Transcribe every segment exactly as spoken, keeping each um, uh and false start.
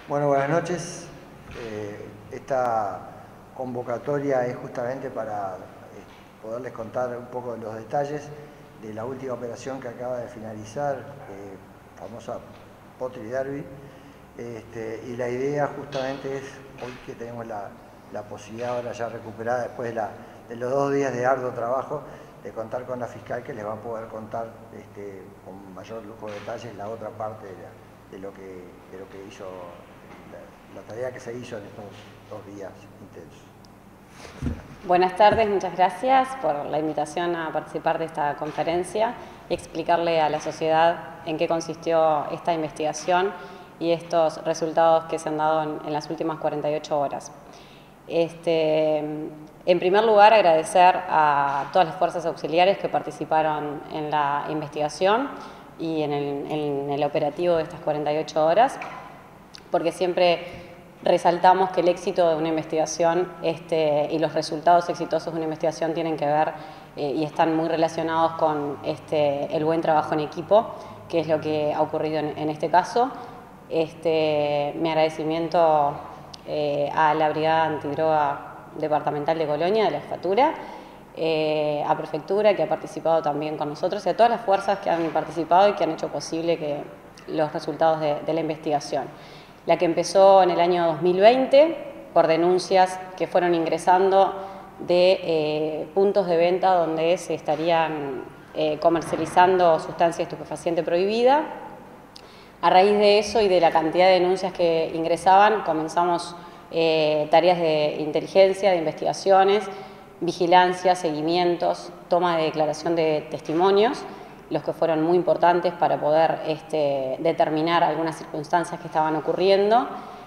Bueno, buenas noches. Eh, esta convocatoria es justamente para eh, poderles contar un poco de los detalles de la última operación que acaba de finalizar, eh, famosa Potri Derby. Este, y la idea justamente es, hoy que tenemos la, la posibilidad ahora ya recuperada después de, la, de los dos días de arduo trabajo, de contar con la fiscal que les va a poder contar este, con mayor lujo de detalles la otra parte de, la, de, lo, que, de lo que hizo, la, la tarea que se hizo en estos dos días intensos. Buenas tardes, muchas gracias por la invitación a participar de esta conferencia y explicarle a la sociedad en qué consistió esta investigación y estos resultados que se han dado en, en las últimas cuarenta y ocho horas. Este, en primer lugar, agradecer a todas las fuerzas auxiliares que participaron en la investigación y en el, en el operativo de estas cuarenta y ocho horas, porque siempre resaltamos que el éxito de una investigación este, y los resultados exitosos de una investigación tienen que ver eh, y están muy relacionados con este, el buen trabajo en equipo, que es lo que ha ocurrido en, en este caso. Este, mi agradecimiento eh, a la Brigada Antidroga Departamental de Colonia, de la Jefatura, eh, a Prefectura, que ha participado también con nosotros, y a todas las fuerzas que han participado y que han hecho posible que los resultados de, de la investigación. La que empezó en el año dos mil veinte por denuncias que fueron ingresando de eh, puntos de venta donde se estarían eh, comercializando sustancia estupefaciente prohibida. A raíz de eso y de la cantidad de denuncias que ingresaban, comenzamos eh, tareas de inteligencia, de investigaciones, vigilancia, seguimientos, toma de declaración de testimonios, los que fueron muy importantes para poder este, determinar algunas circunstancias que estaban ocurriendo.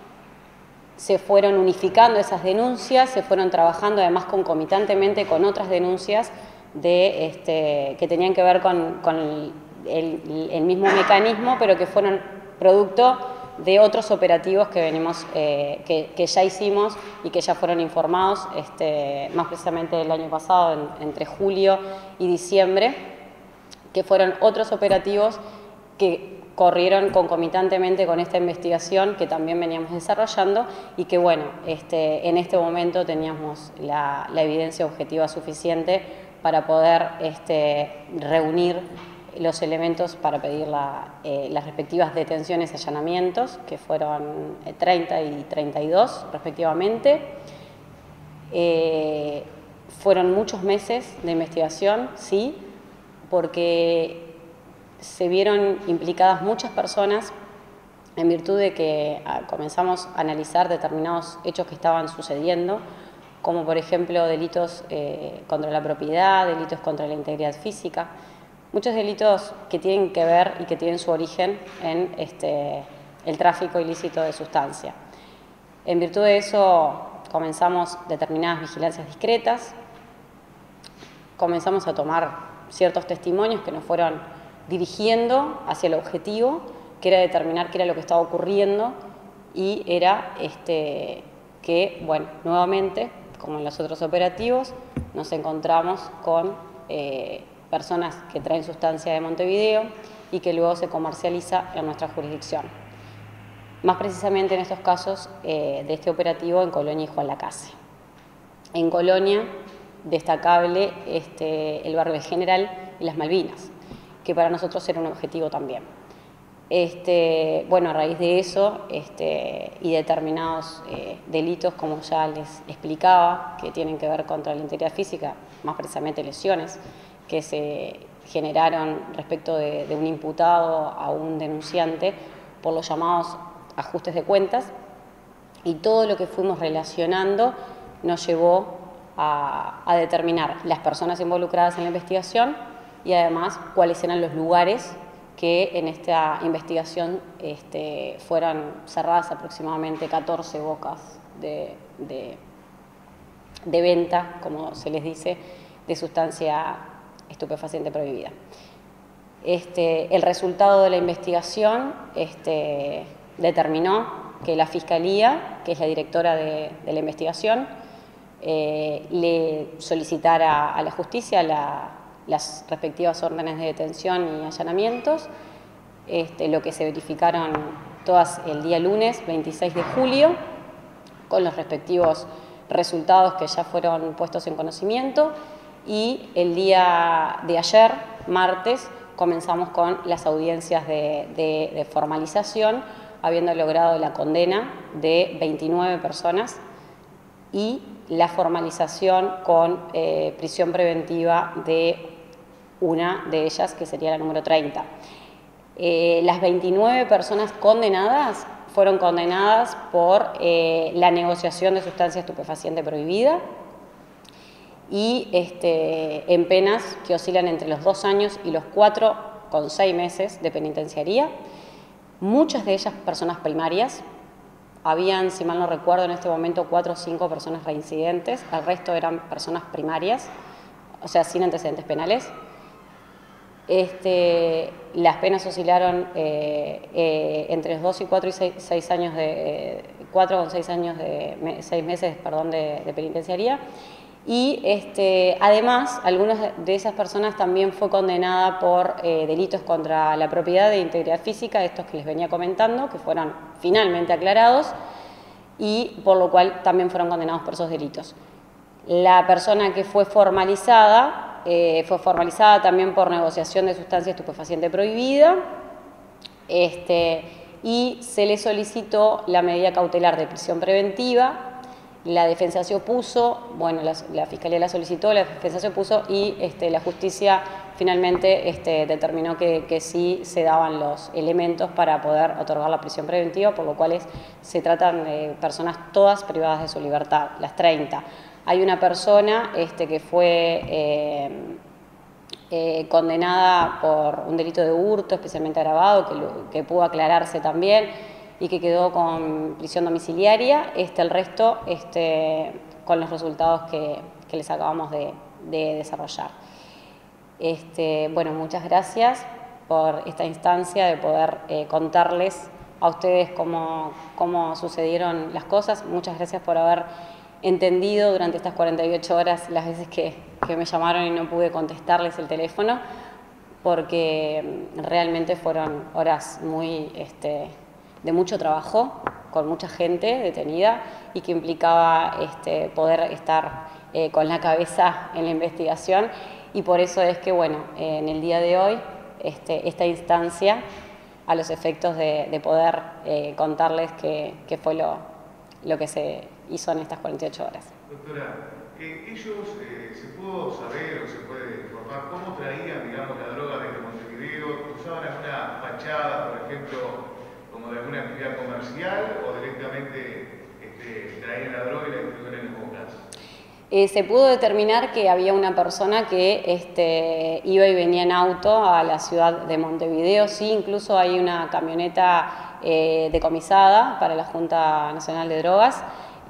Se fueron unificando esas denuncias, se fueron trabajando además concomitantemente con otras denuncias de, este, que tenían que ver con, con el, el, el mismo mecanismo, pero que fueron producto de otros operativos que, venimos, eh, que, que ya hicimos y que ya fueron informados, este, más precisamente el año pasado, en, entre julio y diciembre, que fueron otros operativos que corrieron concomitantemente con esta investigación que también veníamos desarrollando y que, bueno, este, en este momento teníamos la, la evidencia objetiva suficiente para poder este, reunir los elementos para pedir la, eh, las respectivas detenciones y allanamientos, que fueron treinta y treinta y dos respectivamente. Eh, fueron muchos meses de investigación, sí, porque se vieron implicadas muchas personas en virtud de que ah, comenzamos a analizar determinados hechos que estaban sucediendo, como por ejemplo delitos eh, contra la propiedad, delitos contra la integridad física, muchos delitos que tienen que ver y que tienen su origen en este, el tráfico ilícito de sustancia. En virtud de eso comenzamos determinadas vigilancias discretas, comenzamos a tomar ciertos testimonios que nos fueron dirigiendo hacia el objetivo, que era determinar qué era lo que estaba ocurriendo y era este, que, bueno, nuevamente, como en los otros operativos, nos encontramos con eh, personas que traen sustancia de Montevideo y que luego se comercializa en nuestra jurisdicción. Más precisamente en estos casos eh, de este operativo en Colonia y Juan Lacase. En Colonia, destacable este, el barrio del General y las Malvinas, que para nosotros era un objetivo también. Este, bueno, a raíz de eso este, y determinados eh, delitos, como ya les explicaba, que tienen que ver contra la integridad física, más precisamente lesiones que se generaron respecto de, de un imputado a un denunciante por los llamados ajustes de cuentas, y todo lo que fuimos relacionando nos llevó A, a determinar las personas involucradas en la investigación y además cuáles eran los lugares que en esta investigación este, fueran cerradas aproximadamente catorce bocas de, de, de venta, como se les dice, de sustancia estupefaciente prohibida. Este, el resultado de la investigación este, determinó que la Fiscalía, que es la directora de, de la investigación, Eh, le solicitara a la justicia la, las respectivas órdenes de detención y allanamientos, este, lo que se verificaron todas el día lunes veintiséis de julio, con los respectivos resultados que ya fueron puestos en conocimiento, y el día de ayer, martes, comenzamos con las audiencias de, de, de formalización, habiendo logrado la condena de veintinueve personas y la formalización con eh, prisión preventiva de una de ellas, que sería la número treinta. Eh, las veintinueve personas condenadas fueron condenadas por eh, la negociación de sustancia estupefaciente prohibida y este, en penas que oscilan entre los dos años y los cuatro con seis meses de penitenciaría. Muchas de ellas personas primarias. Habían, si mal no recuerdo, en este momento cuatro o cinco personas reincidentes, el resto eran personas primarias, o sea, sin antecedentes penales. Este, las penas oscilaron eh, eh, entre los dos y cuatro y seis, seis años de, eh, cuatro con seis años de, me, seis meses, perdón, de, de penitenciaría. Y este, además, algunas de esas personas también fue condenada por eh, delitos contra la propiedad e integridad física, estos que les venía comentando, que fueron finalmente aclarados, y por lo cual también fueron condenados por esos delitos. La persona que fue formalizada, eh, fue formalizada también por negociación de sustancia estupefaciente prohibida, este, y se le solicitó la medida cautelar de prisión preventiva. La defensa se opuso, bueno, la, la Fiscalía la solicitó, la defensa se opuso y este, la justicia finalmente este, determinó que, que sí se daban los elementos para poder otorgar la prisión preventiva, por lo cual es, se tratan de personas todas privadas de su libertad, las treinta. Hay una persona este, que fue eh, eh, condenada por un delito de hurto especialmente agravado, que, lo, que pudo aclararse también, y que quedó con prisión domiciliaria, este, el resto este, con los resultados que, que les acabamos de, de desarrollar. Este, bueno, muchas gracias por esta instancia de poder eh, contarles a ustedes cómo, cómo sucedieron las cosas. Muchas gracias por haber entendido durante estas cuarenta y ocho horas las veces que, que me llamaron y no pude contestarles el teléfono, porque realmente fueron horas muy... Este, de mucho trabajo, con mucha gente detenida y que implicaba este, poder estar eh, con la cabeza en la investigación, y por eso es que, bueno, eh, en el día de hoy, este, esta instancia, a los efectos de, de poder eh, contarles qué, qué fue lo, lo que se hizo en estas cuarenta y ocho horas. Doctora, eh, ellos, eh, ¿se pudo saber o se puede informar cómo traían, digamos, la droga desde Montevideo? ¿Usaban alguna fachada, por ejemplo, como de alguna actividad comercial, o directamente este, traían la droga y la distribuían en las bocas? Eh, se pudo determinar que había una persona que este, iba y venía en auto a la ciudad de Montevideo. Sí, incluso hay una camioneta eh, decomisada para la Junta Nacional de Drogas,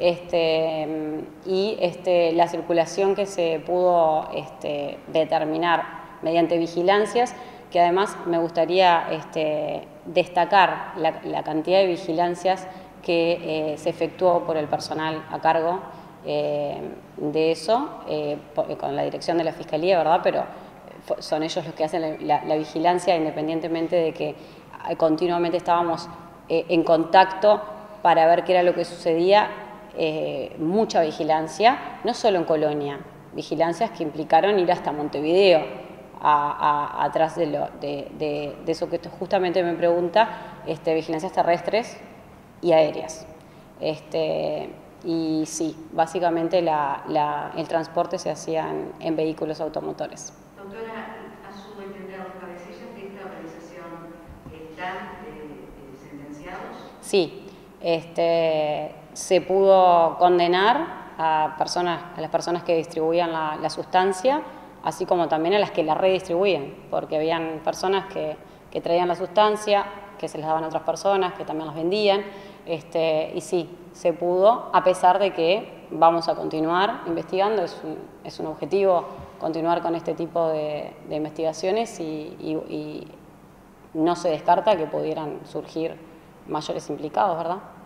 este, y este, la circulación que se pudo este, determinar mediante vigilancias, que además me gustaría este, destacar la, la cantidad de vigilancias que eh, se efectuó por el personal a cargo eh, de eso, eh, por, con la dirección de la Fiscalía, ¿verdad? Pero son ellos los que hacen la, la, la vigilancia, independientemente de que continuamente estábamos eh, en contacto para ver qué era lo que sucedía. Eh, mucha vigilancia, no solo en Colonia, vigilancias que implicaron ir hasta Montevideo, A, a, atrás de, lo, de, de, de eso que esto justamente me pregunta, este, vigilancias terrestres y aéreas. Este, y sí, básicamente la, la, el transporte se hacía en, en vehículos automotores. Doctora, a su entender, ¿los cabecillas de esta organización están eh, eh, sentenciados? Sí, este, se pudo condenar a, personas, a las personas que distribuían la, la sustancia, así como también a las que la redistribuían, porque habían personas que, que traían la sustancia, que se les daban a otras personas, que también las vendían, este, y sí, se pudo, a pesar de que vamos a continuar investigando, es un, es un objetivo continuar con este tipo de, de investigaciones y, y, y no se descarta que pudieran surgir mayores implicados, ¿verdad?